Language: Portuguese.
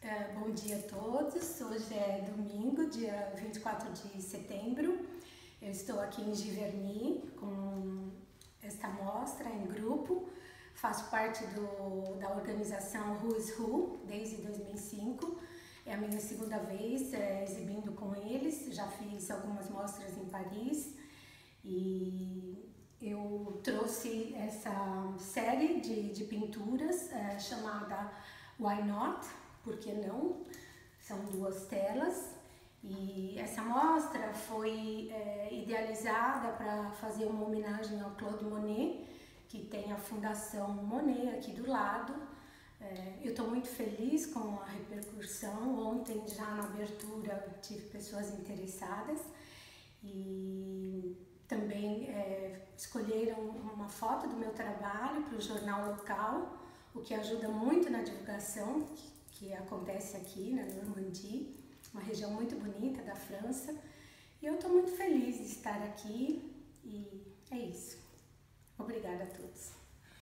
Bom dia a todos. Hoje é domingo, dia 24 de setembro. Eu estou aqui em Giverny com esta mostra em grupo. Faço parte da organização Who is Who desde 2005. É a minha segunda vez exibindo com eles. Já fiz algumas mostras em Paris e eu trouxe essa série de pinturas chamada Why Not? Por que não? São 2 telas e essa mostra foi idealizada para fazer uma homenagem ao Claude Monet, que tem a Fundação Monet aqui do lado. Eu estou muito feliz com a repercussão. Ontem, já na abertura, tive pessoas interessadas e também escolheram uma foto do meu trabalho para o jornal local, o que ajuda muito na divulgação que acontece aqui na Normandie, uma região muito bonita da França. E eu estou muito feliz de estar aqui e é isso. Obrigada a todos.